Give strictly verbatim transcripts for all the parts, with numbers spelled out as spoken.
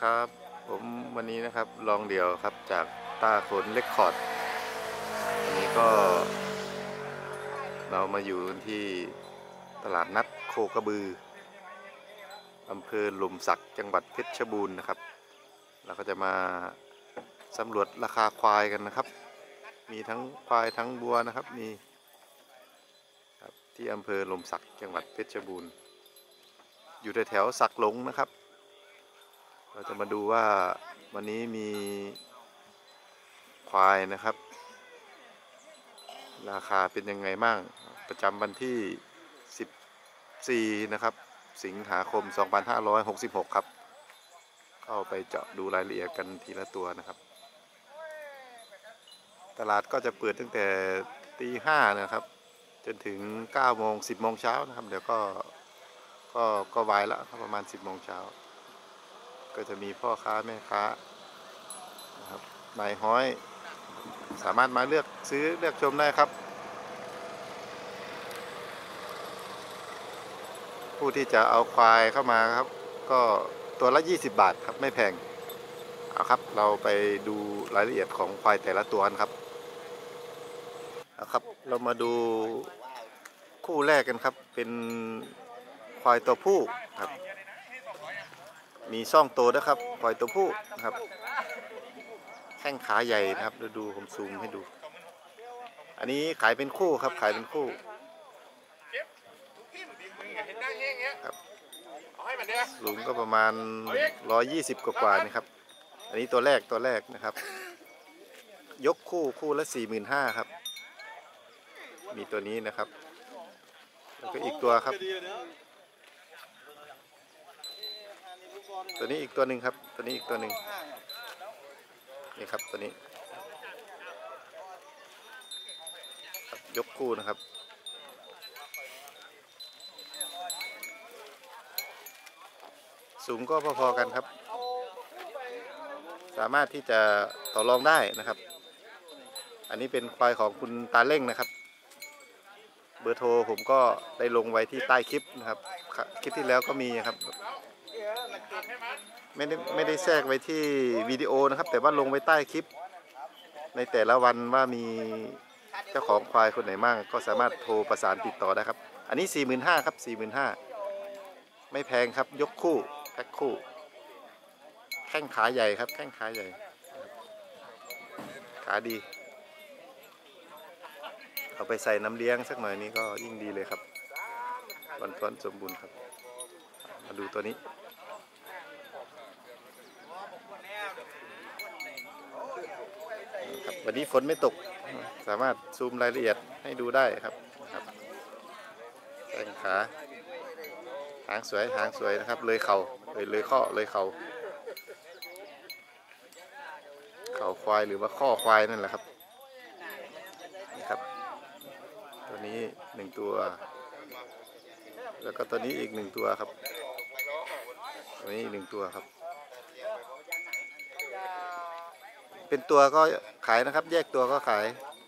ครับผมวันนี้นะครับลองเดี่ยวครับจากตาขนเล็กคอร์ดวันนี้ก็เรามาอยู่ที่ตลาดนัดโคกระบืออำเภอหล่มสักจังหวัดเพชรบูรณ์นะครับเราก็จะมาสำรวจราคาควายกันนะครับมีทั้งควายทั้งบัวนะครับมีครับที่อำเภอหล่มสักจังหวัดเพชรบูรณ์อยู่แถวสักหลงนะครับเราจะมาดูว่าวันนี้มีควายนะครับราคาเป็นยังไงบ้างประจำวันที่สิบสี่นะครับสิงหาคมสองพันห้าร้อยหกสิบหกครับเข้าไปเจาะดูรายละเอียดกันทีละตัวนะครับตลาดก็จะเปิดตั้งแต่ตีห้านะครับจนถึงเก้าโมงสิบโมงเช้านะครับเดี๋ยวก็ก็ก็วายแล้วครับประมาณสิบโมงเช้าก็จะมีพ่อค้าแม่ค้านะครับนายห้อยสามารถมาเลือกซื้อเลือกชมได้ครับผู้ที่จะเอาควายเข้ามาครับก็ตัวละยี่สิบบาทครับไม่แพงเอาครับเราไปดูรายละเอียดของควายแต่ละตัวกันครับเอาครับเรามาดูคู่แรกกันครับเป็นควายตัวผู้ครับมีซ่องโตด้วยครับควายตัวผู้นะครับแข้งขาใหญ่นะครับดูดูผมซูมให้ดูอันนี้ขายเป็นคู่ครับขายเป็นคู่ครับสูงก็ประมาณร้อยยี่สิบกว่าๆนะครับอันนี้ตัวแรกตัวแรกนะครับยกคู่คู่ละสี่หมื่นห้าครับมีตัวนี้นะครับแล้วก็อีกตัวครับตัวนี้อีกตัวหนึ่งครับตัวนี้อีกตัวหนึ่งนี่ครับตัวนี้ยกคู่นะครับสูงก็พอๆกันครับสามารถที่จะต่อรองได้นะครับอันนี้เป็นควายของคุณตาเล่งนะครับเบอร์โทรผมก็ได้ลงไว้ที่ใต้คลิปนะครับคลิปที่แล้วก็มีครับไม่ได้ไม่ได้แทรกไว้ที่วิดีโอนะครับแต่ว่าลงไว้ใต้คลิปในแต่ละวันว่ามีเจ้าของควายคนไหนมั่งก็สามารถโทรประสานติดต่อได้ครับอันนี้ สี่หมื่นห้าพัน ครับ สี่หมื่นห้าพัน ไม่แพงครับยกคู่แพ็คคู่แข้งขาใหญ่ครับแข้งขาใหญ่ขาดีเอาไปใส่น้ำเลี้ยงสักหน่อยนี้ก็ยิ่งดีเลยครับวันท้วนสมบูรณ์ครับมาดูตัวนี้ครับวันนี้ฝนไม่ตกสามารถซูมรายละเอียดให้ดูได้ครับครับแข้งขาหางสวยหางสวยนะครับเลยเข่าเลยเลยข้อเลยเข่าเข่าควายหรือว่าข้อควายนั่นแหละครับนี่ครับตัวนี้หนึ่งตัวแล้วก็ตัวนี้อีกหนึ่งตัวครับตัวนี้หนึ่งตัวครับเป็นตัวก็ขายนะครับแยกตัวก็ขาย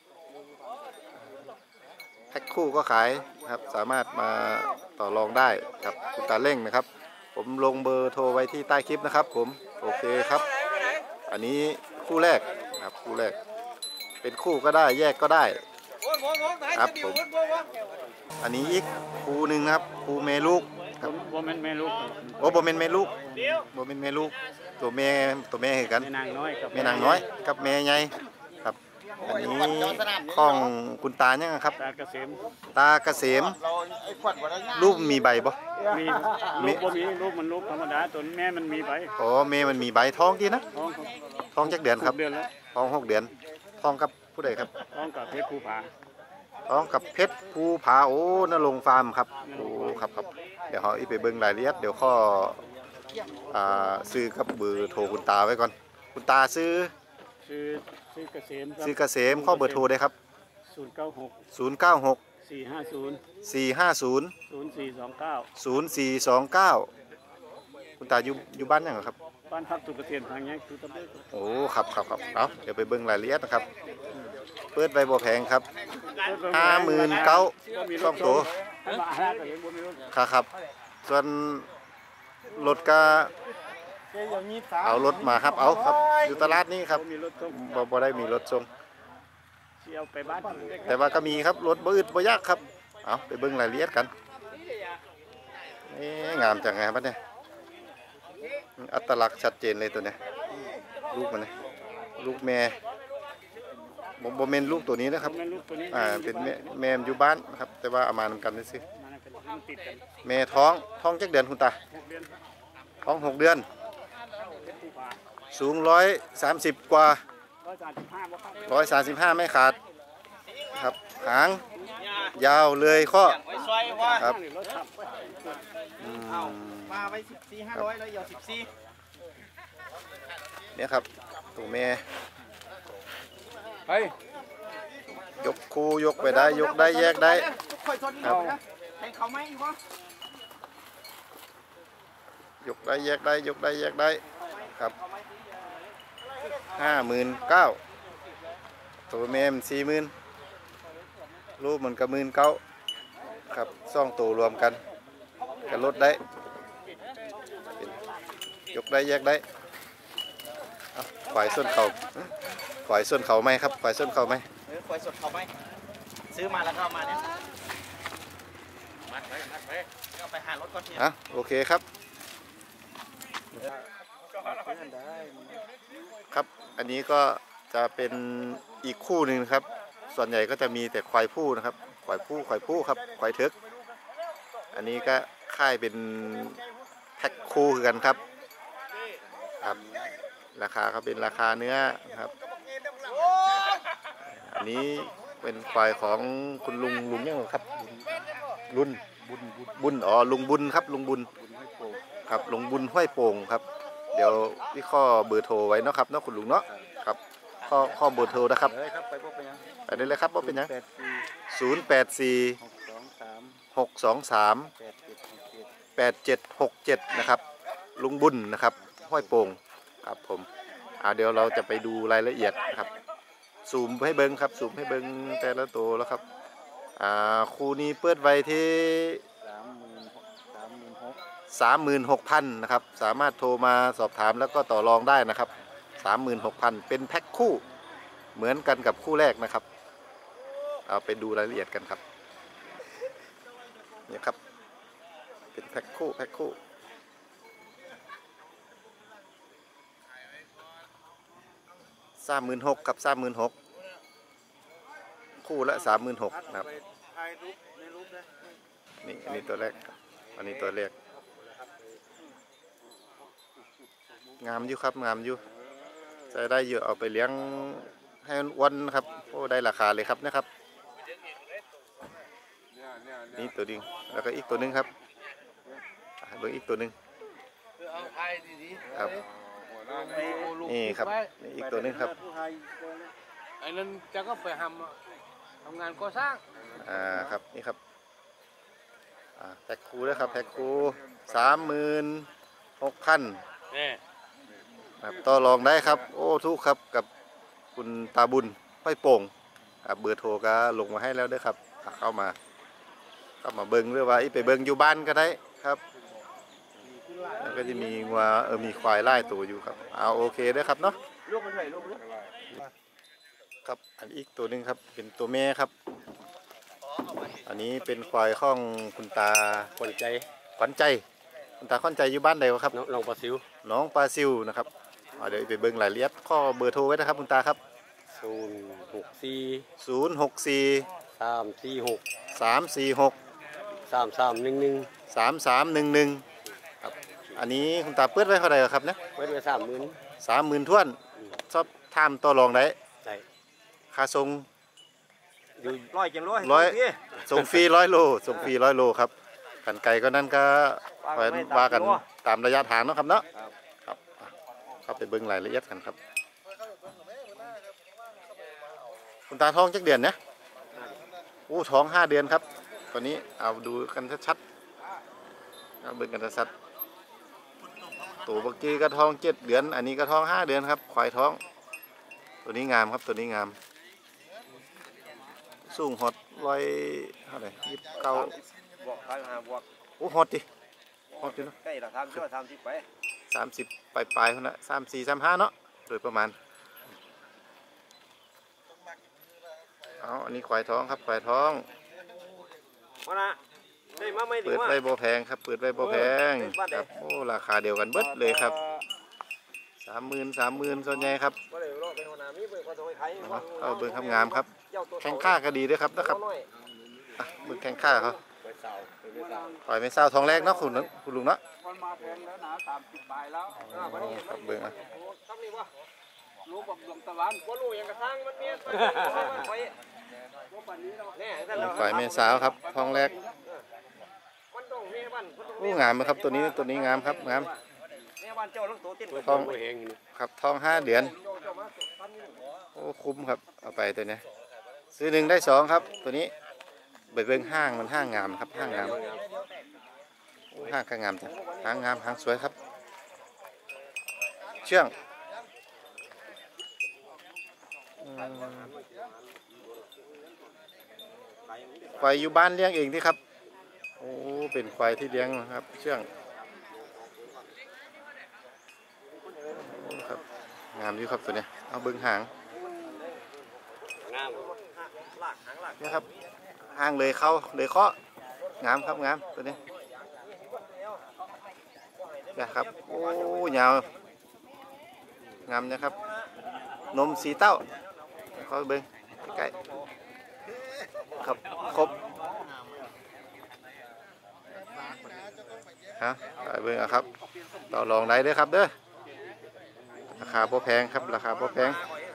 แพ็คคู่ก็ขายครับสามารถมาต่อรองได้ครับคุณตาเล่งนะครับผมลงเบอร์โทรไว้ที่ใต้คลิปนะครับผมโอเคครับอันนี้คู่แรกครับคู่แรกเป็นคู่ก็ได้แยกก็ได้ครับผมอันนี้อีกคู่หนึ่งครับคู่เมลูกครับโบเมนเมลูกโอ้โบเมนเมลูกโบเมนเมลูกตัวเมตัวเมเหมือนกันแม่นางน้อยกับแม่นางน้อยกับแม่ใหญ่ครับอันนี้ของคุณตาเนี่ยครับตาเกษมตาเกษมรูปมีใบบ่มีลูกบ่มีลูกมันลูกธรรมดาตัวแม่มันมีใบอ๋อแม่มันมีใบท้องดีนะท้องท้องจักเดือนครับท้องหกเดือนท้องกับผู้ใดครับท้องกับเพชรภูผาท้องกับเพชรภูผาโอ้นรงฟาร์มครับโอ้ครับครับเดี๋ยวเขาอีไปเบิ้งรายละเอียดเดี๋ยวข้อซื้อกับเบอร์โทรคุณตาไว้ก่อนคุณตาซื้อซื้อซื้อเกษมซื้อเกษมข้อเบอร์โทรได้ครับศูนย์เก้าหกศูนย์เก้าหกสี่ห้าศูนย์สี่ห้าศูนย์ศูนย์สี่สองเก้าศูนย์สี่สองเก้าคุณตาอยู่อยู่บ้านยังครับบ้านพักสุขเกษมทางนี้คือตำบลโอ้ครับครับครับเอาเดี๋ยวไปเบิ้งรายละเอียดนะครับเปิดใบบัวแพงครับห้าหมื่นเก้าช่องโตครับครับส่วนรถกาเอารถมาครับเอาครับอยู่ตลาดนี้ครับมีรถส่งบ่บ่ได้มีรถส่งเที่ยวไปบ้านแต่ว่าก็มีครับรถบ่อึดบ่ยากครับเอาไปเบิ่งรายละเอียดกันนี่งามจังไงครับเนี่ยอัตลักษณ์ชัดเจนเลยตัวเนี้ยลูกมันนะลูกแม่บ่บ่แม่นลูกตัวนี้นะครับแม่ลูกตัวนี้อ่าเป็นแม่แม่อยู่บ้านนะครับแต่ว่าเอามานำกันซื่อมันเป็นมันติดกันแม่ท้องท้องจักเดือนคุณตาหกเดือนท้องหกเดือนเป็นผู้ป่าสูงร้อยสามสิบกว่าร้อยสามสิบห้าบ่ครับร้อยสามสิบห้าไม่ขาดครับหางยาวเลยข้อไว้ซอยว่าครับรถขับอืมมาไว้สิบสี่ห้าร้อยแล้วเดี๋ยวสิบสี่เนี่ยครับตัวแม่เฮ้ยยกคูยกไปได้ยกได้แยกได้ค่อยชนครับนะให้เขาไหมอีกวะยกได้แยกได้ยกได้แยกได้ครับห้าหมื่นเก้าตัวแม่มันสี่หมื่นรูปมันก็หมื่นเก้าครับซ่องตัวรวมกันก็ลดได้เป็นยกได้แยกได้เอาฝ่ายส้นเขาฝ่ายส้นเขาไหมครับฝ่ายส้นเขาไหมเออค่อยสดเขาไหมซื้อมาแล้วก็เอามาเนี่ยมัดไว้มัดไว้เอาไปหารถก่อนทีอ่ะโอเคครับครับอันนี้ก็จะเป็นอีกคู่หนึ่งครับส่วนใหญ่ก็จะมีแต่ควายผู้นะครับควายผู้ควายผู้ครับควายเถิกอันนี้ก็ค่ายเป็นแพ็คคู่คือกันครับครับราคาก็เป็นราคาเนื้อครับอันนี้เป็นควายของคุณลุงลุงยังครับรุ่นบุญบุญอ๋อลุงบุญครับลุงบุญครับลุงบุญห้วยโป่งครับเดี๋ยวพี่ข้อเบอร์โทรไว้เนาะครับเนาะคุณลุงเนาะครับข้อข้อเบอร์โทรนะครับเลยครับไปพบไปยังไปได้เลยครับว่าเป็นยังแปดสี่ศูนย์แปดสี่หกสองสามหกสองสามแปดเจ็ดหกเจ็ดแปดเจ็ดหกเจ็ดนะครับลุงบุญนะครับห้วยโป่งครับผมอ่าเดี๋ยวเราจะไปดูรายละเอียดนะครับซูมให้เบิ้งครับซูมให้เบิ้งแต่ละตัวแล้วครับอ่าคู่นี้เปิดไว้ที่สามหมื่นสามหมื่นหกสามหมื่นหกพันนะครับสามารถโทรมาสอบถามแล้วก็ต่อรองได้นะครับสามหมื่นหกพันเป็นแพ็คคู่เหมือนกันกับคู่แรกนะครับเอาไปดูรายละเอียดกันครับเนี่ยครับเป็นแพ็คคู่แพ็คคู่สามหมื่นหกกับสามหมื่นหกคู่ละสามหมื่นหกนะครับนี่อันนี้ตัวแรกครับอันนี้ตัวแรกงามอยู่ครับงามอยู่ใช้ได้เยอะเอาไปเลี้ยงให้มันอ้วนครับโอ้ได้ราคาเลยครับนะครับนี่ตัวนึงแล้วก็อีกตัวนึงครับอ่ะเบิ่งอีกตัวนึงครับนี่ครับนี่อีกตัวนึงครับไอ้นั่นจะก็ไปทำทำงานก่อสร้างอ่าครับนี่ครับอ่าแพ็คคูนะครับแพ็คคูสามหมื่นหกพันเนี่ยครับต่อรองได้ครับโอ้ทุกครับกับคุณตาบุญห้อยโป่งครับเบอร์โทรก็ลงมาให้แล้วเด้อครับอ่ะเข้ามาเข้ามาเบิ้งหรือว่าอีไปเบิ้งอยู่บ้านก็ได้ครับแล้วก็จะมีงัวเออมีควายไล่ตัวอยู่ครับเอาโอเคเด้อครับเนาะลูกมันเท่าไหร่ลูกครับอันอีกตัวหนึงครับเป็นตัวแม่ครับอันนี้เป็นควายข้องคุณตาคนใจขวัญใจคุณตาขวัญใจอยู่บ้านใดวะครับน้องลองปลาซิวน้องปลาซิวนะครับอ่าเดี๋ยวไปเบิ้งรายละเอียดข้อเบอร์โทรไว้นะครับคุณตาครับศูนย์หกสี่ศูนย์หกสี่สามสี่หกสามสี่หกสามสามหนึ่งหนึ่งสามสามหนึ่งหนึ่งครับอันนี้คุณตาเปิดไว้เท่าไหร่ครับเนี่ยไว้ด้วยสามหมื่นสามหมื่นท้วนชอบทามต่อรองได้ใช่ค่าส่งอยู่ร้อยจังร้อยร้อยส่งฟรีร้อยโลส่งฟรีร้อยโลครับกันไกลก็นั่นก็ไปว่ากันตามระยะทางเนาะครับเนาะครับอ่ะเข้าไปเบิ้งรายละเอียดกันครับคุณตาท้องจักเดือนเนี่ยโอ้ท้องห้าเดือนครับตอนนี้เอาดูกันชัดๆเอาเบิ้งกันชัดๆตัวเมื่อกี้ก็ท้องเจ็ดเดือนอันนี้ก็ท้องห้าเดือนครับควายท้องตัวนี้งามครับตัวนี้งามสูงฮอตร้อยเท่าไหร่ยี่สิบเก้าบวกพันห้าบวกโอ้ฮอตดิฮอดอยู่เนาะใกล้ละทำชั่วทำที่ไปสามสิบปลายปลายคนละสามสี่สามห้าเนาะโดยประมาณเอาอันนี้ควายท้องครับควายท้องมานะได้มาไม่ดีเปิดว่าไว้โบแพงครับเปิดไว้โบแพงครับโอ้ราคาเดียวกันเบิดเลยครับสามหมื่นสามหมื่นส่วนใหญ่ครับก็เลยรอเป็นหัวหน้ามีเบอร์ก็ต้องไปขายเอาเบิ้งทำงามครับแข่งข้าก็ดีด้วยครับนะครับอ่ะเบิ้งแข่งข้าเขาปล่อยไม่เศร้าทองแรกเนาะคุณนึกคุณลุงเนาะมันมาแพงแล้วนะสามสิบบาทแล้วครับเบิ้งอ่ะทำนี่วะรู้แบบดวงตะวันว่าลูกยังกระทั่งมันเมียไปไปว่าปันนี้เราเนี่ยนั่นเราปล่อยไม่สาวครับทองแรกมันต้องเมียบ้านโอ้งามไหมครับตัวนี้ตัวนี้งามครับงามเมียบ้านเจ้าลูกโตติ้นทองครับทองห้าเดือนโอ้คุ้มครับเอาไปตัวเนี้ยซื้อหนึ่งได้สองครับตัวนี้ไปเบิ้งห้างมันห้างงามครับห้างงามโอ้ห้างก็งามจ้ะห้างงามห้างสวยครับเชื่องอืมควายอยู่บ้านเลี้ยงเองที่ครับโอ้เป็นควายที่เลี้ยงนะครับเชื่องโอ้ครับงามอยู่ครับตัวเนี้ยเอาเบิ้งหางงามลากหางลากนี่ครับห้างเลยเข้าเลยเคาะงามครับงามตัวนี้นะครับโอ้ยาวงามนะครับนมสีเต้าเขาเบิ้งใกล้ครับครบฮะไปเบิ้งเอาครับต่อรองได้เด้อครับเด้อราคาพอแพงครับราคาพอแพง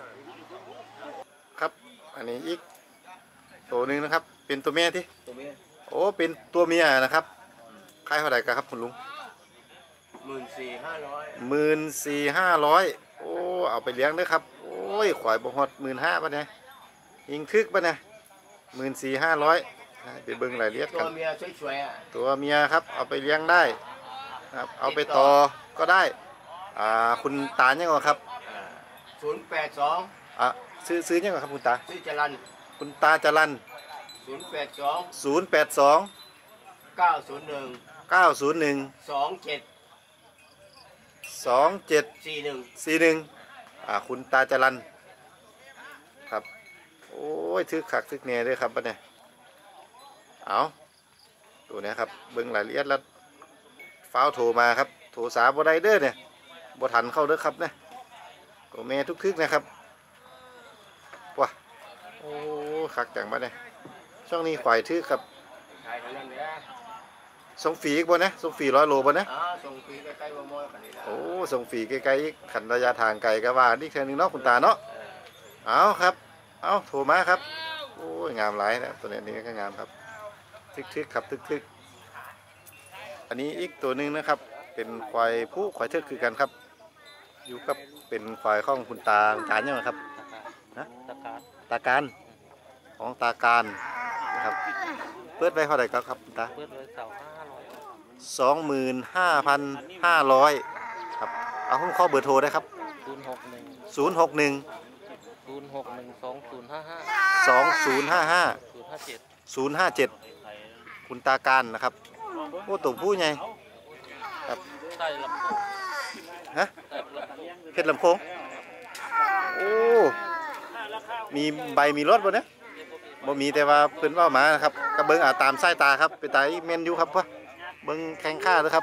ครับอันนี้อีกตัวหนึ่งนะครับเป็นตัวเมียที่ตัวเมียโอ้เป็นตัวเมียนะครับขายเท่าไหร่กันครับคุณลุงหมื่นสี่ห้าร้อยหมื่นสี่ห้าร้อยโอ้เอาไปเลี้ยงด้วยครับโอ้ยขวายบ่ฮอดหมื่นห้าป่ะเนี่ยยิงทึกป่ะเนี่ยหมื่นสี่ห้าร้อยไปเบิ่งรายละเอียดตักัวน เมียสวยๆอ่ะตัวเมียครับเอาไปเลี้ยงได้ครับเอาไปต่อก็ได้อ่าคุณตาเนี่ยงครับศูนย์แปดสองอ่ะซื้อซื้อเนี่ยงครับคุณตาชื่อจรันคุณตาจรันศูนย์แปดสองศูนย์แปดสองเก้าศูนย์หนึ่งเก้าศูนย์หนึ่งสองเจ็ดสองเจ็ดสี่หนึ่งสี่หนึ่งอ่าคุณตาจรันครับโอ้ยทึกขักทึกเน่เลยครับปะเนี่ยเอาตัวเนี้ยครับเบิ้งรายละเอียดแล้วฟ้าวโทรมาครับโทรสาบไดเดอร์เนี่ยบทันเข้าเด้อครับเนี่ยตัวเมทุกทึกนะครับว้าโอ้ขักจังปะเนี่ยช่วงนี้ควายทึกครับใช่ทั้งนั้นเลยส่งฟรีอีกบ่นะส่งฟรีร้อยโลบ่นะอ่าส่งฟรีใกล้ๆบ่มอกันนี่ละโอ้ส่งฟรีใกล้ๆขันระยะทางไกลก็ว่านี่แค่นึงเนาะคุณตาเนาะ เอาครับ เอาโทรมาครับ โอ้ยงามหลายนะตัวนี้นี่ก็งามครับทึกๆครับทึกๆอันนี้อีกตัวหนึ่งนะครับ เป็นควายผู้ควายเทิดคือกันครับ อยู่กับเป็นควายของคุณตาการยังไงครับนะตะการตาการของตาการนะครับเปิดไว้เท่าไหร่ครับคุณตาเปิดไว้เสาห้าร้อยสองหมื่นห้าพันห้าร้อยครับเอาผมข้อเบอร์โทรได้ครับศูนย์หกหนึ่งศูนย์หกหนึ่งศูนย์หกหนึ่งสองศูนย์ห้าห้าสองศูนย์ห้าห้าศูนย์ห้าเจ็ดศูนย์ห้าเจ็ดคุณตาการนะครับโอ้ตัวผู้ไงครับใต้ลำโพงฮะใต้ลำโพงเพชรลำโพงโอ้มีใบมีรถบ่เนี่ยบ่มีแต่ว่าเพิ่นว่ามานะครับกระเบิงอาตามสายตาครับไปตาอีเมนอยู่ครับพ่อเบิ่งแข่งข้าเลยครับ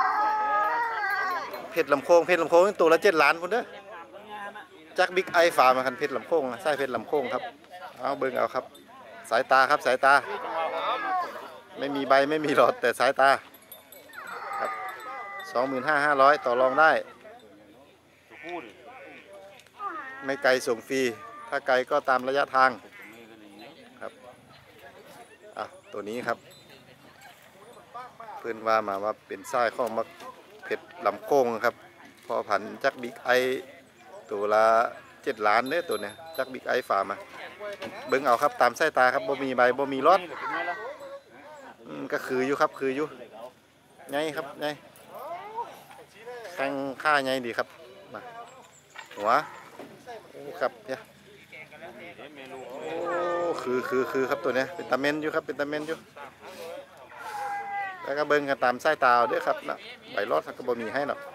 เพชรลำโพงเพชรลำโพงตัวละเจ็ดล้านพุ่นเด้อจากบิ๊กไอฟาร์มคันเพชรลำโพงนะสายเพชรลำโพงครับเอาเบิ่งเอาครับ สายตาครับสายตา ไม่มีใบไม่มีหลอดแต่สายตาครับสองหมื่นห้าห้าร้อยต่อรองได้ ไม่ไกลส่งฟรีถ้าไกลก็ตามระยะทางครับอ่ะตัวนี้ครับเพื่อนว่ามาว่าเป็นไส้ข้องมักเผ็ดลำโค้งครับพอผันจักบิ๊กไอตัวละเจ็ดล้านเนี่ยตัวเนี้ยจักบิ๊กไอฝามาเบิ้งเอาครับตามสายตาครับบ่มีใบบ่มีรถอืมก็คืออยู่ครับคืออยู่ไงครับไงแข้งค่าไงดีครับมาหัวโอ้ครับเนี่ยโอ้คือคือคือครับตัวเนี้ยเป็นตาเมนอยู่ครับเป็นตาเมนอยู่แล้วก็เบิ่งกันตามสายตาเอาเด้วยครับนะใบรอดก็บ่มีให้หรอก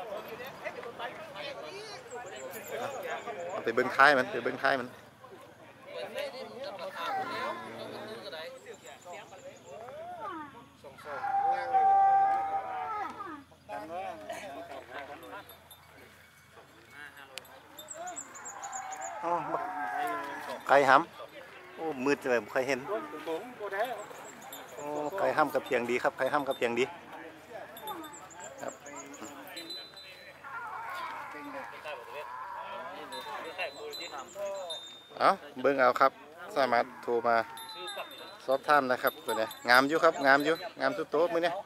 เอาไปเบิ่งท้ายมันไปเบิ่งท้ายมันอ๋อไก่หำโอ้มืดเลยผมเคยเห็นโอ้ไก่ห้ำกับเพียงดีครับไก่ห้ำกับเพียงดีครับเอาเบิ่งเอาครับสามารถโทรมาสอบถามนะครับตัวนี้งามอยู่ครับงามอยู่งามทุกโต๊ะมือเนี่ย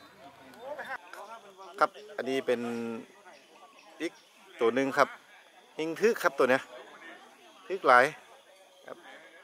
ครับอันนี้เป็นอีกตัวหนึ่งครับหิงทึกครับตัวเนี้ยทึกหลายครับ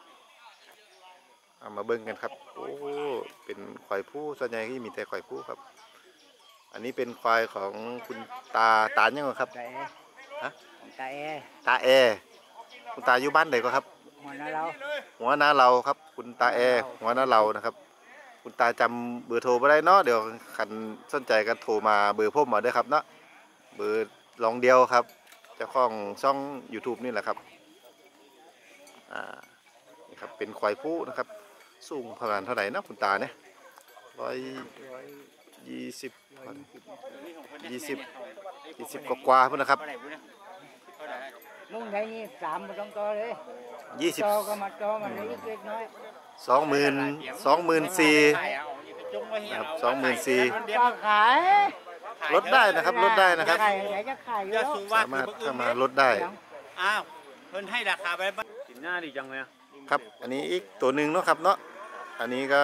เอามาเบิ่งกันครับโอ้เป็นควายผู้ส่วนใหญ่ที่มีแต่ควายผู้ครับอันนี้เป็นควายของคุณตาตายังไงครับตาเอฮะตาเอตาแอคุณตาอยู่บ้านไหนก็ครับหัวหน้าเราหัวหน้าเราครับคุณตาแอหัวหน้าเรานะครับคุณตาจำเบอร์โทรมาได้เนาะเดี๋ยวคันสนใจกันโทรมาเบอร์พ่มมาด้วยครับเนาะเบอร์ลองเดียวครับเจ้าของช่อง YouTube นี่แหละครับอ่านี่ครับเป็นควายผู้นะครับสูงประมาณเท่าไหร่นะคุณตาเนี่ยร้อยยี่สิบยี่สิบยี่สิบกว่าๆพุ่นนะครับลุงไหนนี่สามมาต้องต่อเลยยี่สิบต่อก็มาต่อมาเลยเล็กน้อยสองหมื่นสองหมื่นสี่นะครับสองหมื่นสี่ก็ขายลดได้นะครับลดได้นะครับขายไหนจะขายอยู่แล้วสามารถเข้ามาลดได้อ้าวเพิ่นให้ราคาไปบ้างกินหน้าดีจังเลยอะครับ อันนี้อีกตัวหนึ่งเนาะครับเนาะอันนี้ก็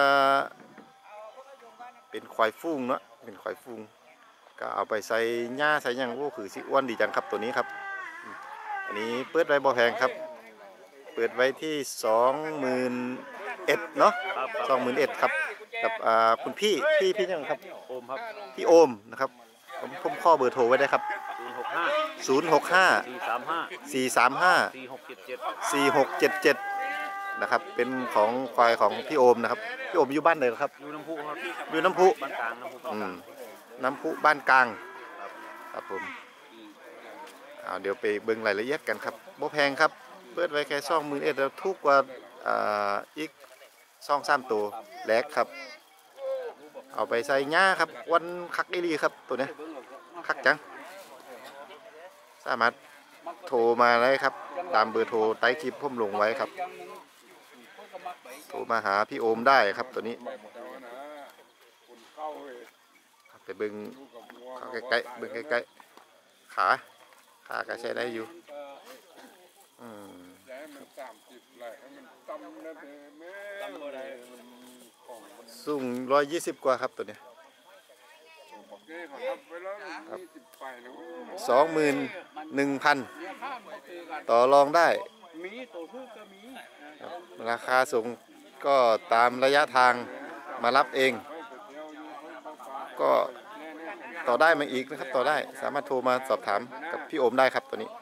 เป็นควายฟูงเนาะเป็นควายฟูงก็เอาไปใส่หญ้าใส่หยังโอ้คือสิอ้วนดีจังครับตัวนี้ครับอันนี้เปิดไว้บ่แพงครับเปิดไว้ที่สองหมื่นเอ็ดเนาะสองหมื่นเอ็ดครับกับอ่าคุณพี่พี่พี่ยังครับโอมครับพี่โอมนะครับผมผมข้อเบอร์โทรไว้ได้ครับศูนย์หกห้าศูนย์หกห้าสี่สามห้าสี่สามห้าสี่หกเจ็ดเจ็ดสี่หกเจ็ดเจ็ดนะครับเป็นของควายของพี่โอมนะครับพี่โอมอยู่บ้านไหนครับยูน้ำพุครับอยู่น้ำพุบ้านกลางน้ำพุอืมน้ำพุบ้านกลางครับผมเอาเดี๋ยวไปเบิ่งรายละเอียดกันครับบ่แพงครับเปิดไว้แค่สองหมื่นเอ็ดแล้วทุกกว่าอ่าอีกสองสามตัวแลกครับเอาไปใส่หญ้าครับวันคักอีหลีครับตัวเนี้ยคักจังสามารถโทรมาได้ครับตามเบอร์โทรใต้คลิปผมลงไว้ครับโทรมาหาพี่โอมได้ครับตัวนี้ไปเบิ่งเข้าใกล้ๆเบิ่งใกล้ๆขาขาก็ใช้ได้อยู่อืมสูงร้อยยี่สิบกว่าครับตัวเนี้ยสองหมื่นหนึ่งพันต่อรองได้ครับราคาสูงก็ตามระยะทางมารับเองก็ต่อได้มาอีกนะครับต่อได้สามารถโทรมาสอบถามกับพี่โอมได้ครับตัวนี้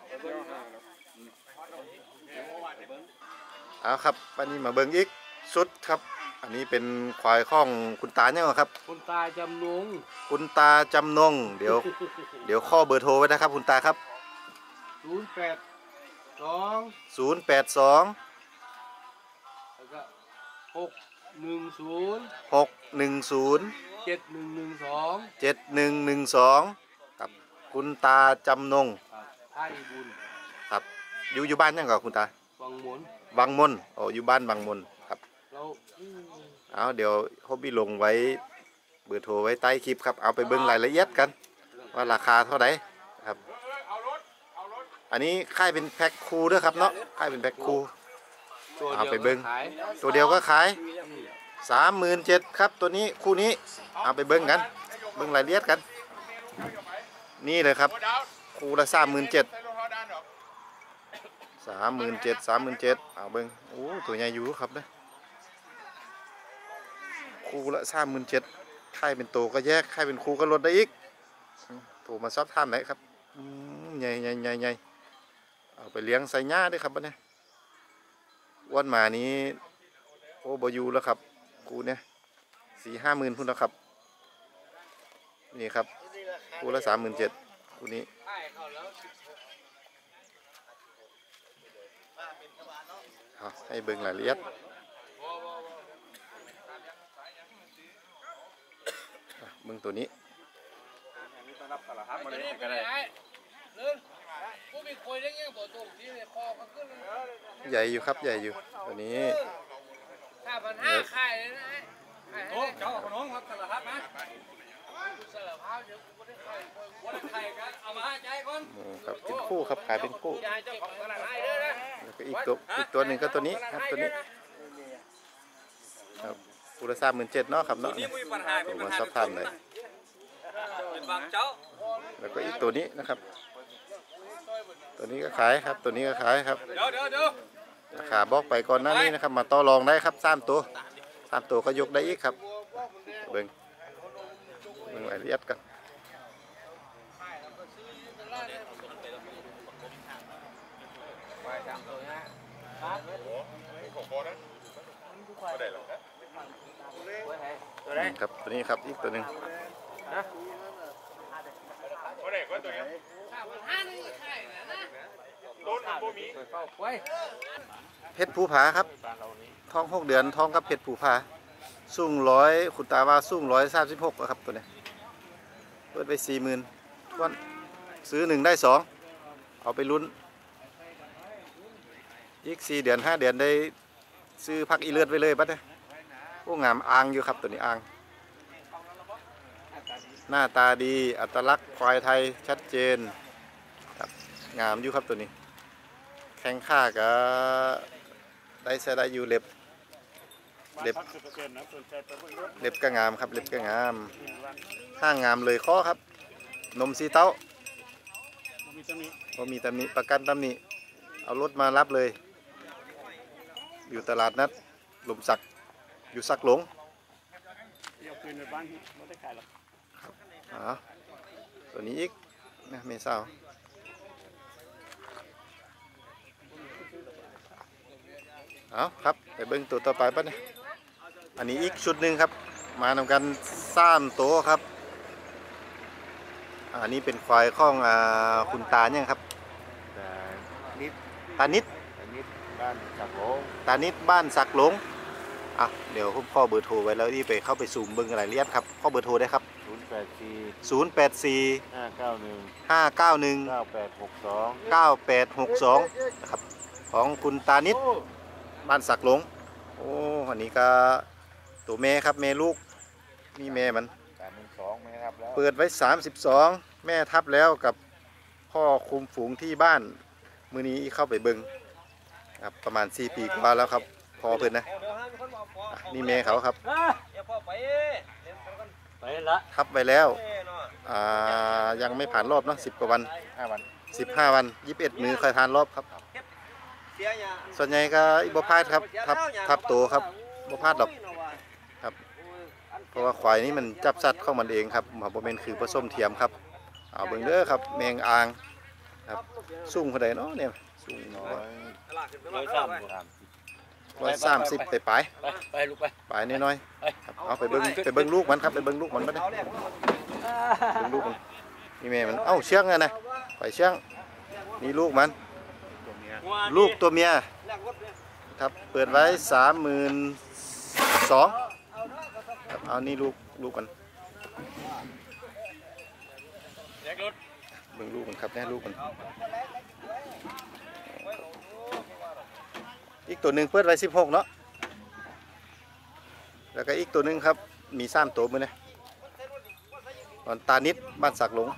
เอาครับวันนี้มาเบิ่งอีกชุดครับอันนี้เป็นควายข้องคุณตาเนี่ยครับคุณตาจำนุงคุณตาจำนงเดี๋ยว เดี๋ยวข้อเบอร์โทรไว้นะครับคุณตาครับศูนย์แปดสองศูนย์ แปด สองแล้วก็หกหนึ่งศูนย์หก หนึ่ง ศูนย์เจ็ดหนึ่งหนึ่งสองเจ็ด หนึ่ง หนึ่ง สองครับคุณตาจำนงไทยบุญครับอยู่อยู่บ้านยังก่อนคุณตาวังหมุนบางมนโอ้อยู่บ้านบางมนครับเราเอาเดี๋ยวฮอบบี้ลงไว้เบอร์โทรไว้ใต้คลิปครับเอาไปเบิ่งรายละเอียดกันว่าราคาเท่าไหร่ครับอันนี้ค่ายเป็นแพ็คคูด้วยครับเนาะค่ายเป็นแพ็คคูตัวเอาเดียวไปเบิ่งขายตัวเดียวก็ขายสามหมื่นเจ็ดครับตัวนี้คู่นี้เอาไปเบิ่งกันเบิ่งรายละเอียดกันนี่เลยครับคู่ละสามหมื่นเจ็ดสามหมื่นเจ็ดสามหมื่นเจ็ดเอาเบิ่งโอ้ตัวใหญ่อยู่ครับเด้อคู่ละสามหมื่นเจ็ดค่ายเป็นตัวก็แยกค่ายเป็นคู่ก็ลดได้อีกโทรมาสอบถามได้ครับอืมใหญ่ใหญ่ใหญ่ใหญ่เอาไปเลี้ยงใส่หญ้าด้วยครับบัดนี้วันหมานี้โอ้บอยู่แล้วครับกูเนี่ยสี่ห้าหมื่นพุ่นแล้วครับนี่ครับคู่ละสามหมื่นเจ็ดคู่นี้เอาให้เบิ่งรายละเอียดอ่ะเบิ่งตัวนี้ใหญ่อยู่ครับใหญ่อยู่ตัวนี้ห้าพันห้าขายเลยนะโอ้เจ้าขนมครับสารพัดนะสารพัดเดี๋ยวกูได้ไข่กูได้ไข่กันเอามาใจก่อนครับเป็นคู่ครับขายเป็นคู่แล้วก็อีกตัวอีกตัวหนึ่งก็ตัวนี้ครับตัวนี้ครับคู่ละสามหมื่นเจ็ดเนาะครับเนาะตัวมาซับทามเลยแล้วก็อีกตัวนี้นะครับตัวนี้ก็ขายครับตัวนี้ก็ขายครับราคาบอกไปก่อนหน้านี้นะครับมาต่อรองได้ครับสามตัวสามตัวก็ยกได้อีกครับเบิ้งเบิ้งรายละเอียดกันครับตัวนี้ครับอีกตัวหนึ่งเพชรภูผาครับท้องหกเดือนท้องกับเพชรภูผาสูงร้อยคุณตาว่าสูงร้อยสามสิบหกครับตัวนี้เปิดไปสี่หมื่นทวนซื้อหนึ่งได้สองเอาไปลุ้นอีกสี่เดือนห้าเดือนได้ซื้อพักอีเลือดไปเลยบัดเนี่ยโอ้งามอ่างอยู่ครับตัวนี้อ่างหน้าตาดีอัตลักษณ์ควายไทยชัดเจนครับงามอยู่ครับตัวนี้แข้งขาก็ได้ใช้ได้อยู่เล็บเล็บเล็บก็งามครับเล็บก็งามห้างงามเลยข้อครับนมสีเต้าพอมีตำหนิประกันตำหนิเอารถมารับเลยอยู่ตลาดนัดหลุมสักอยู่สักหลงอ๋อตัวนี้อีกนะเมซ่าเอาครับไปเบิ้งตัวต่อไปป่ะเนี่ยอันนี้อีกชุดหนึ่งครับมานำกันสามตัวครับอันนี้เป็นควายข้องอ่าคุณตาเนี่ยครับนิดตานิดนิดบ้านสักโลตานิดบ้านสักหลงอ่ะเดี๋ยวผมข้อเบอร์โทรไว้แล้วที่ไปเข้าไปซูมเบิ้งรายละเอียดครับข้อเบอร์โทรได้ครับศูนย์แปดสี่ศูนย์ แปด สี่ห้าเก้าหนึ่งห้า เก้า หนึ่งเก้าแปดหกสองเก้า แปด หก สองนะครับของคุณตานิดบ้านสักหลงโอ้อันนี้ก็ตัวแม่ครับแม่ลูกนี่แม่มันสามหมื่นสองไหมครับแล้วเปิดไว้สามสิบสองแม่ทับแล้วกับพ่อคุมฝูงที่บ้านมือนี้เข้าไปเบิงครับประมาณสี่ปีกว่าแล้วครับพอเพิ่นนะอ่ะนี่แม่เขาครับทับไว้แล้วอ่ายังไม่ผ่านรอบเนาะสิบกว่าวันห้าวันสิบห้าวันยี่สิบเอ็ดมือค่อยผ่านรอบครับส่วนใหญ่ก็อิบพาดครับทับทับโตครับอิบพาดดอกครับเพราะว่าควายนี้มันจับสัตว์เข้ามันเองครับหมอบ่แม่นคือผสมเทียมครับเอาเบิ่งเด้อครับแมงอ่างครับสูงเท่าใดเนาะเนี่ยสูงร้อยร้อยสามสิบร้อยสามสิบไปปลายไปไปลูกไปปลายน้อยๆครับเอาไปเบิ่งไปเบิ่งลูกมันครับไปเบิ่งลูกมันมาเด้อเบิ่งลูกมันนี่แม่มันเอ้าเชืองอะนะไปเชืองนี่ลูกมันลูกตัวเมียครับเปิดไว้สามหมื่นสองครับเอานี่ลูกลูกมันเบิ่งลูกมันครับแน่ลูกมันอีกตัวหนึ่งเปิดไว้สิบหกเนาะแล้วก็อีกตัวหนึ่งครับมีสามตัวมือเนี่ยตอนตานิดบ้านสักหลง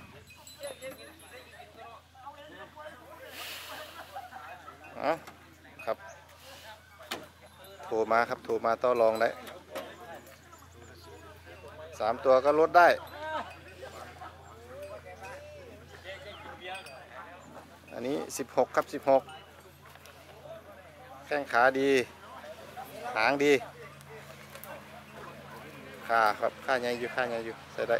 อ๋อครับโทรมาครับโทรมาต่อรองได้สามตัวก็ลดได้อันนี้สิบหกครับสิบหกแข้งขาดีหางดีขาครับขาใหญ่อยู่ขาใหญ่อยู่ใส่ได้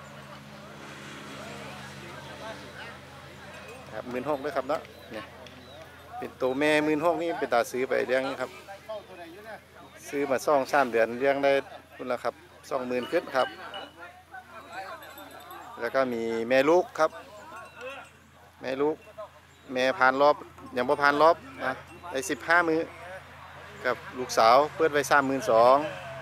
ครับหมื่นหกด้วยครับเนาะเนี่ยเป็นตัวแม่หมื่นหกนี่เป็นตาซื้อไปเลี้ยงนี่ครับซื้อมาซ่องสามเดือนเลี้ยงได้คุณละครับสองหมื่นขึ้นครับแล้วก็มีแม่ลูกครับ แม่ลูกแม่ผ่านรอบยังบ่ผ่านรอบนะได้สิบห้ามือกับลูกสาวเปิดไว้สามหมื่นสอง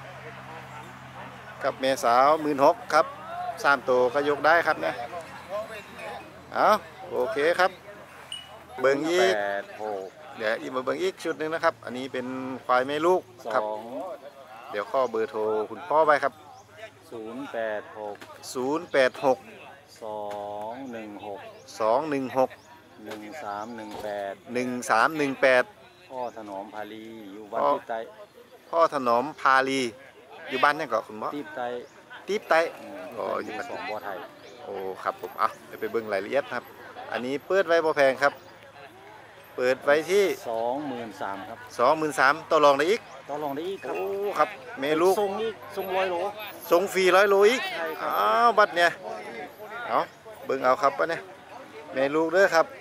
กับแม่สาวหมื่นหกครับสามตัวก็ยกได้ครับเนี่ยเอาโอเคครับเบิ่งอีกแปดหกเดี๋ยวอีกมาเบิ่งอีกชุดหนึ่งนะครับอันนี้เป็นควายแม่ลูกสครับองเดี๋ยวข้อเบอร์โทรคุณพ่อไว้ครับศูนย์แปดหกศูนย์ แปด หกสองหนึ่งหกสอง หนึ่ง หกหนึ่งสามหนึ่งแปดหนึ่ง สาม หนึ่ง แปดพ่อถนอมพาลีอยู่บ้านพ่อตีบไตพ่อถนอมพาลีอยู่บ้านนี่ก่อนคุณพ่อตีบไตตีบไตอืมอ๋ออยู่หมู่บ้านสองบ่อไทยโอ้ครับผมอ่ะเดี๋ยวไปเบิ่งรายละเอียดครับ อันนี้เปิดไว้บ่แพงครับ เปิดไว้ที่สองหมื่นสามครับสองหมื่นสามต่อรองได้อีกต่อรองได้อีกครับโอ้ครับเมลูกส่งอีกส่งร้อยโลส่งฟรีร้อยโลอีกใช่ครับอ้าวบัตรเนี่ยเอาเบิ่งเอาครับปะเนี่ยเมลูกเด้อครับ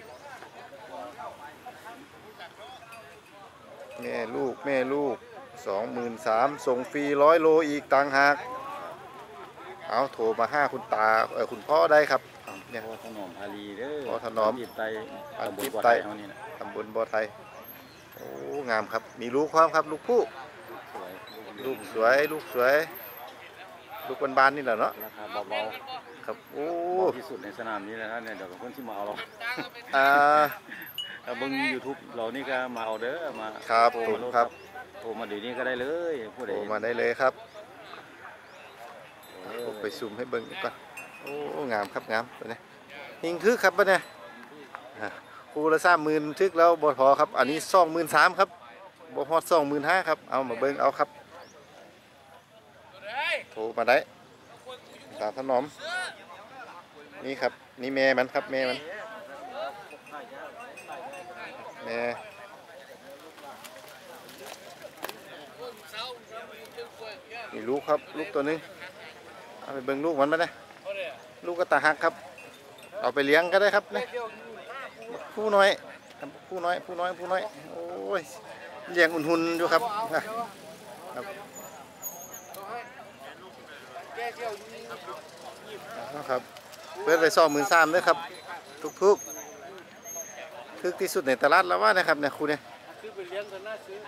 แม่ลูกแม่ลูกสองหมื่นสามส่งฟรีร้อยโลอีกต่างหากเอาโทรมาห้าคุณตาเออคุณพ่อได้ครับเนี่ยพ่อถนอมพาลีเด้อพ่อถนอมตีบไตบ้านตำบตีลบบ่อไตไทยเฮานี่นะตำบลบ่อไทยโอ้งามครับมีลูกความครับลูกผู้สวยลูกสวยลูกสวยลูกบานๆนี่แหละเนาะราคาเบาครับโอ้ๆเบาที่สุดในสนามนี้แล้วนะเนี่ยเดี๋ยวกับคนที่มาเอาเราอ่าถ้าเบิ่ง YouTube เรานี่ก็มาเอาเด้อมาครับโทรผมมาโลดครับโทรมาเดี๋ยวนี้ก็ได้เลยผู้ใดโทรมาได้เลยครับเออไปซูมให้เบิ่งก่อนโอ้งามครับงามตัวนี้หิงทึกครับปะเนี่ยอ่ะคูละสามหมื่นทึกแล้วบ่พอครับ อันนี้สองหมื่นสามครับบ่ฮอดสองหมื่นห้าครับเอามาเบิ่งเอาครับโทรมาได้ตาถนอมนี่ครับนี่แม่มันครับแม่มันแม่มีลูกครับลูกตัวหนึงเอาไปเบิ่งลูกมันมาได้ลูกก็ตาหักครับเอาไปเลี้ยงก็ได้ครับเนี่ยผู้น้อยครับผู้น้อยผู้น้อยผู้น้อยโอ้ยเลี้ยงอุ่นๆอยู่ครับนะครับนะครับเปิดเลยสองหมื่นสามด้วยครับทุกๆทึกที่สุดในตลาดแล้วว่านะครับเนี่ยคุณเนี่ยซื้อไปเลี้ยงกันน่าซื้อ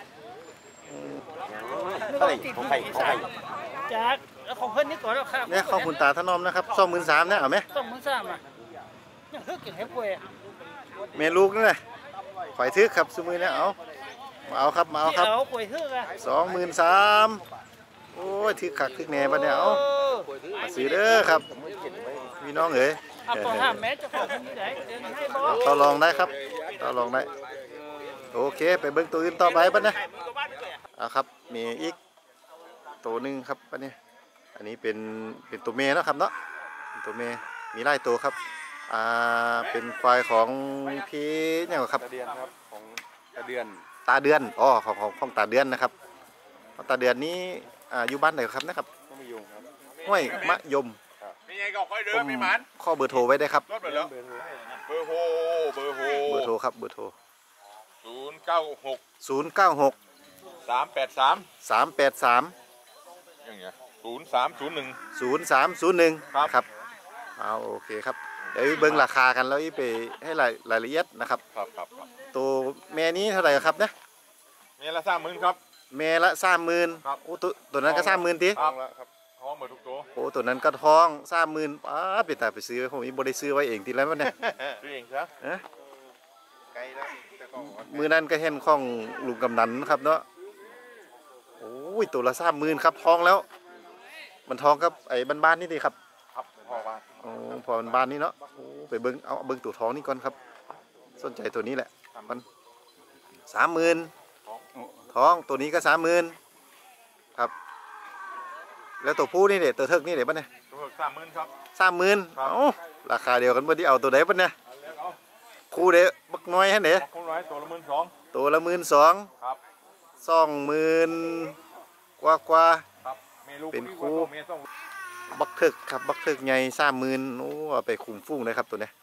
เท่าไหร่ของใครของใครจากแล้วของเพิ่นนี่ก่อนแล้วครับเนี่ยของคุณตาถนอมนะครับสองหมื่นสามเนี่ยเอาไหมต้องมึงทราบอ่ะยังเฮิกกินให้ป่วยเมลูกนี่แหละข่อยทึกครับสมือเนี่ยเอามาเอาครับมาเอาครับเอาป่วยเฮิกอ่ะสองหมื่นสามโอ้ยทึกขักทึกแหน่ปะเนี่ยเอามาซื้อเด้อครับพี่น้องเอ๋ยเอาตัวห้าแม่เจ้าของคนนี้ได้เดินให้บ่ต่อรองได้ครับต่อรองได้โอเคไปเบิ้งตัวอื่นต่อไปปะเนี่ยเอาครับมีอีกตัวหนึ่งครับปะเนี่ยอันนี้เป็นเป็นตัวเมย์เนาะครับเนาะเป็นตัวเมย์มีไล่ตัวครับอ่าเป็นควายของพี่เนี่ยครับตาเดือนครับของตาเดือนตาเดือนอ๋อของของของตาเดือนนะครับตาเดือนนี้อ่าอยู่บ้านไหนครับนะครับก็ไม่ยุงครับห้วยมะยมมีไงก็ค่อยเดิผนมมีหมันข้อเบอร์โทรไว้ได้ครับรถไปแล้วเบอร์โฮเบอร์โฮเบอร์โทรครับเบอร์โทรศูนย์เก้าหกศูนย์ เก้า หกสามแปดสามสาม แปด สามอย่างเงี้ยศูนย์สามศูนย์หนึ่งศูนย์ สาม ศูนย์ หนึ่งครับครับเอาโอเคครับเดี๋ยวเบิ้งราคากันแล้วอีไปให้รายรายละเอียดนะครับครับครับครับตัวแม่นี้เท่าไหร่ครับเนี่ยมีละสามหมื่นครับแม่ละสามหมื่นครับโอ้ตัวตัวนั้นก็สามหมื่นทีครับแล้วครับท้องหมดทุกตัวโอ้ตัวนั้นก็ท้องสามหมื่นป้าไปแต่ไปซื้อไว้ผมอีบ่ได้ซื้อไว้เองทีแล้วมันเนี่ยซื้อเองซะเอ๊ะไกลแล้วแต่ก็มือนั้นก็เห็นของลุงกำนันครับเนาะโอ้ยตัวละสามหมื่นครับท้องแล้ว มันท้องกับไอ้บ้านๆนี่ดีครับครับพ่อว่าโอ้พอบ้านๆนี่เนาะโอ้ไปเบิ้งเอาเบิ้งตัวท้องนี่ก่อนครับ สนใจตัวนี้แหละมันสามหมื่นท้องตัวนี้ก็สามหมื่นครับ แล้วตัวผู้นี่เด็ดตัวเทิกนี่เด็ดปะเนี่ยตัวสามหมื่นครับสามหมื่นครับเอ้าราคาเดียวกันบ่ที่เอาตัวไหนปะเนี่ยคู่เด็บักน้อยฮะเด็เอาคนร้อยตัวละหมื่นสองตัวละหมื่นสองครับสองหมื่นกว่ากว่าครับเมลูกเป็นดีกคู่ว่าตัวเมียต้องบักเทิกครับบักเทิกใหญ่สามหมื่นโอ้เอาไปคุมฟุ้งเลยครับตัวเนี้ย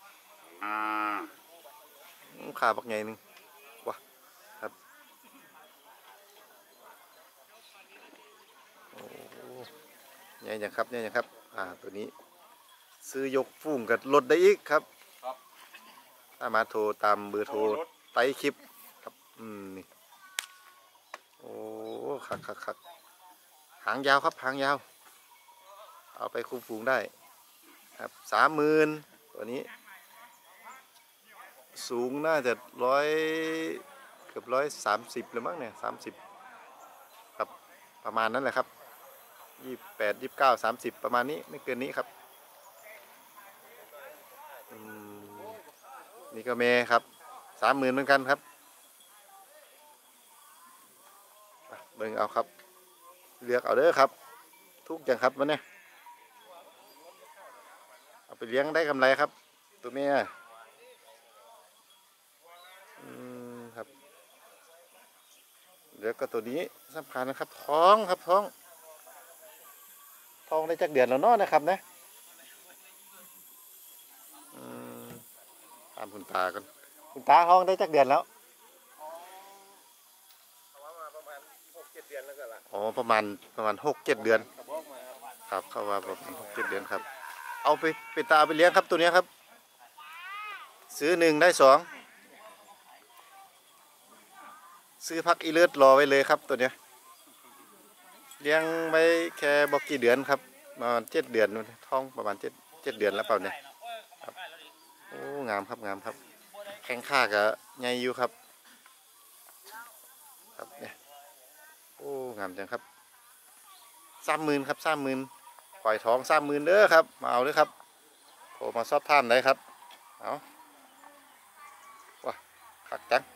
อืมขาบักใหญ่หนึงว้าครับโอ้ใหญ่ยังครับใหญ่ยังครับอ่าตัวนี้ซื้อยกฟุ้งกับลดได้อีกครับสามารถโทรตามเบอร์โทรใต้คลิปครับอืมนี่โอ้คักคักคักหางยาวครับหางยาวเอาไปคุมฝูงได้ครับสามหมื่นตัวนี้สูงน่าจะร้อยเกือบร้อยสามสิบเลยมั้งเนี่ยสามสิบครับประมาณนั้นแหละครับยี่สิบแปดยี่สิบเก้าสามสิบประมาณนี้ไม่เกินนี้ครับนี่ก็เมครับสามหมื่นเหมือนกันครับเบิ่งเอาครับเลือกเอาเด้อครับทุกอย่างครับวันนี้เอาไปเลี้ยงได้กำไรครับตัวเมียครับเลือกก็ตัวนี้สำคัญนะครับท้องครับท้องท้องได้จักเดือนแล้วเนาะนะครับนะตามคุณตากันคุณตาท้องได้จักเดือนแล้วอ๋อประมาณประมาณหกเจ็ดเดือนครับเข้าว่าประมาณหกเจ็ดเดือนครับเอาไปไปตาไปเลี้ยงครับตัวนี้ครับซื้อหนึ่งได้สองซื้อพักอีเลือดรอไว้เลยครับตัวเนี้ยเลี้ยงไว้แค่บอกกี่เดือนครับประมาณเจ็ดเดือนท้องประมาณเจ็ดเจ็ดเดือนแล้วเปล่าเนี่ยครับโอ้งามครับงามครับแข้งขากับใหญ่อยู่ครับครับเนี่ยโอ้งามจังครับสามหมื่นครับสามหมื่นปล่อยท้องสามหมื่นเด้อครับมาเอาเลยครับโทรมาสอบถามได้ครับเอาว้าขักจัง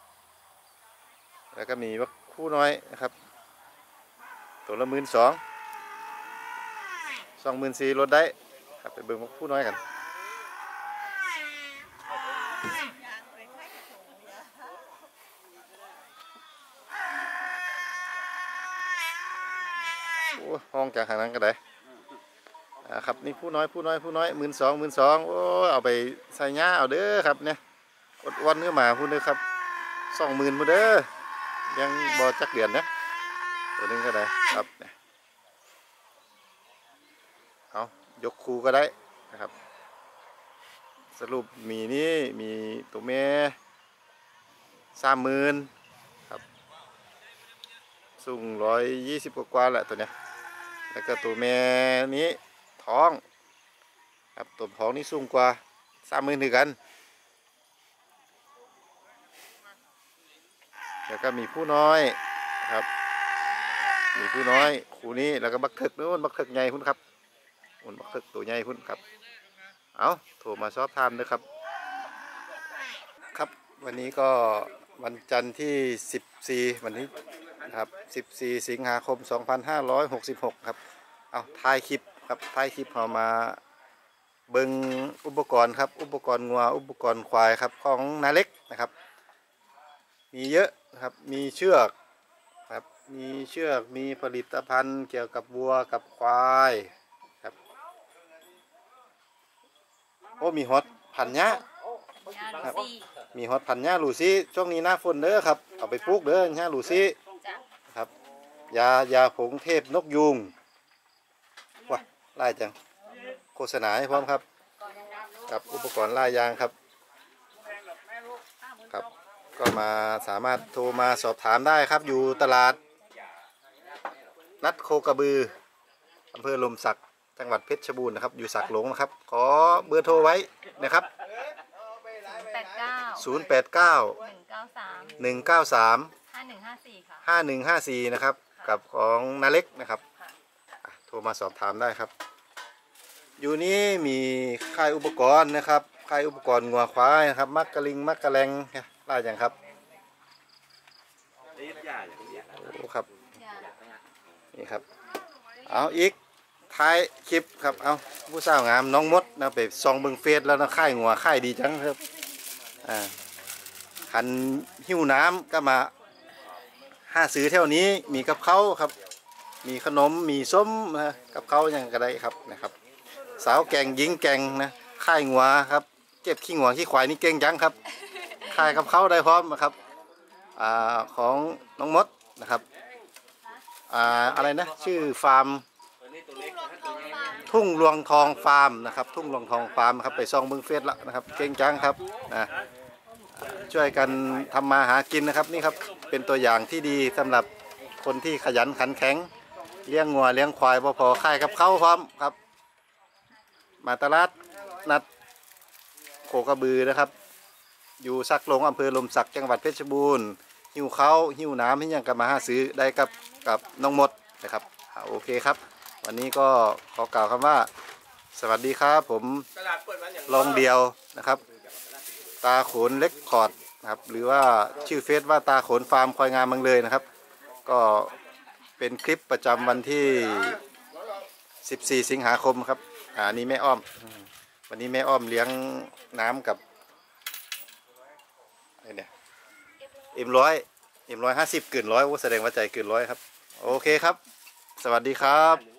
แล้วก็มีวักคู่น้อยนะครับตัวละหมื่นสองสองหมื่นสี่ลดได้ครับไปเบิ่งวักคู่น้อยกันห้องจากทางนั้นก็ได้ครับนี่ผู้น้อยผู้น้อยผู้น้อยหมื่นสองหมื่นสองโอ้เอาไปใส่หญ้าเอาเด้อครับเนี่ยอดวันเนื้อหมาพูดเด้อครับสองหมื่นพูดเด้อยังบอจักเดือนนะตัวนึงก็ได้ครับเนี่ยเอายกคูก็ได้นะครับสรุปมีนี่มีตัวแม่สามหมื่นครับสูงร้อยยี่สิบกว่าแหละตัวเนี้ยแล้วก็ตัวแม่นี้ท้องครับตัวท้องนี่สูงกว่าสามหมื่นถึงกันแล้วก็มีผู้น้อยครับมีผู้น้อยคู่นี้แล้วก็บักเถิกนู้นบักเถิกใหญ่คุณครับอุ่นบักเถิกตัวใหญ่คุณครับเอาโทรมาสอบถามด้วยครับครับวันนี้ก็วันจันทร์ที่สิบสี่วันนี้ครับสิบสี่สิงหาคมสองพันห้าร้อยหกสิบหกครับเอาถ่ายคลิปครับถ่ายคลิปเรามาเบิ่งอุปกรณ์ครับอุปกรณ์งัวอุปกรณ์ควายครับของนาเล็กนะครับมีเยอะครับมีเชือกครับมีเชือกมีผลิตภัณฑ์เกี่ยวกับวัวกับควายครับโอ้มีฮอตพันยะครับมีฮอตพันยะลูซี่ช่วงนี้หน้าฝนเด้อครับเอาไปปลูกเด้อหญ้าลูซี่ครับยายาผงเทพนกยูงว้าไล่จังโฆษณาให้พร้อมครับกับอุปกรณ์ล่ายางครับครับก็มาสามารถโทรมาสอบถามได้ครับอยู่ตลาดนัดโคกระบืออำเภอลมสักจังหวัดเพชรบูรณ์นะครับอยู่สักหลงนะครับขอเบอร์โทรไว้นะครับศูนย์แปดเก้า หนึ่งเก้าสาม ห้าหนึ่งห้าสี่ค่ะห้าหนึ่งห้าสี่นะครับกับของนาเล็กนะครับโทรมาสอบถามได้ครับอยู่นี้มีค่ายอุปกรณ์นะครับค่ายอุปกรณ์งัวควายนะครับมักกะลิงมักกะแลงไล่อย่างครับโอ้ครับนี่ครับเอาอีกท้ายคลิปครับเอาผู้สาวงามน้องมดนะไปซองเบิงเฟสแล้วนะค่ายงัวค่ายดีจังครับอ่าคันหิ้วน้ำก็มาห้าซื้อเท่านี้มีกับเขาครับมีขนมมีส้มนะกับเขาอย่างก็ได้ครับนะครับสาวแกงยิงแกงนะค่ายงัวครับเก็บขี้งัวขี้ควายนี่เก่งจังครับค่ายกับเขาได้พร้อมนะครับอ่าของน้องมดนะครับอ่าอะไรนะชื่อฟาร์มททุ่งรวงทองฟาร์มนะครับทุ่งรวงทองฟาร์มครับไปซองเบิ้งเฟซละนะครับเก่งจังครับนะช่วยกันทำมาหากินนะครับนี่ครับเป็นตัวอย่างที่ดีสำหรับคนที่ขยันขันแข็งเลี้ยงงัวเลี้ยงควายพอพอค่ายกับเข้าพร้อมครับมาตลาดนัดโคกระบือนะครับอยู่สักลงอำเภอลมสักจังหวัดเพชรบูรณ์หิวเขาหิวน้ำที่ยังกับมาหาซื้อได้กับกับน้องมดนะครับโอเคครับวันนี้ก็ขอกล่าวคำว่าสวัสดีครับผมลองเดียวนะครับตาโขนเล็กคอร์ดนะครับหรือว่าชื่อเฟซว่าตาโขนฟาร์มควายงามเมืองเลยนะครับก็เป็นคลิปประจำวันที่สิบสี่สิงหาคมครับอ่านี้แม่อ้อมวันนี้แม่อ้อมเลี้ยงน้ำกับอะไรเนี่ยเอ็มร้อยเอ็มร้อยห้าสิบเกินร้อยโอ้แสดงว่าใจเกินร้อยครับโอเคครับสวัสดีครับ